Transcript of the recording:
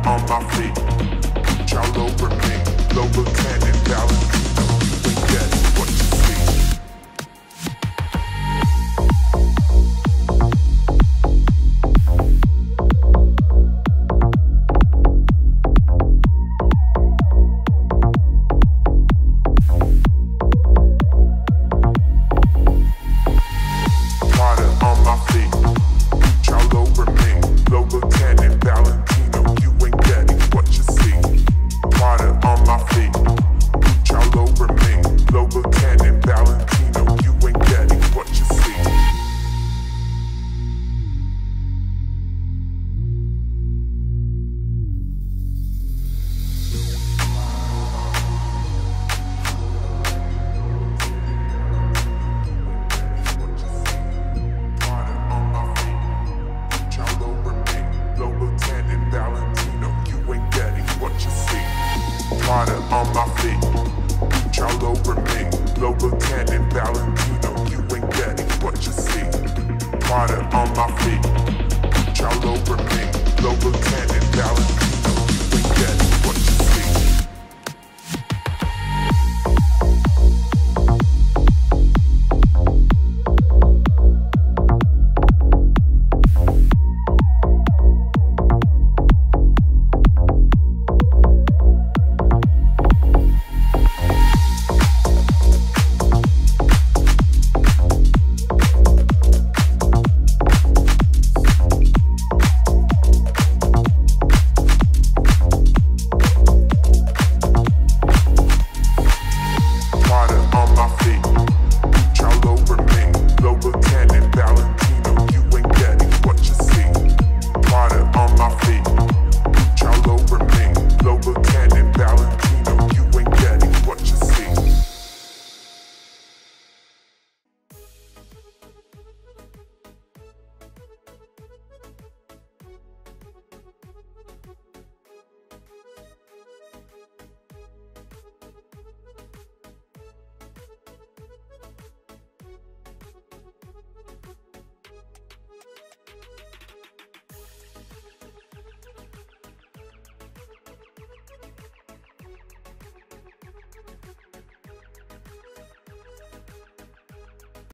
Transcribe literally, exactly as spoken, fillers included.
on my feet, reach all over me, global cannon, Valentino, you ain't getting what you see. Water on my feet, reach all over me, global cannon, Valentino, you ain't getting what you see. Water on my feet, reach all over me, global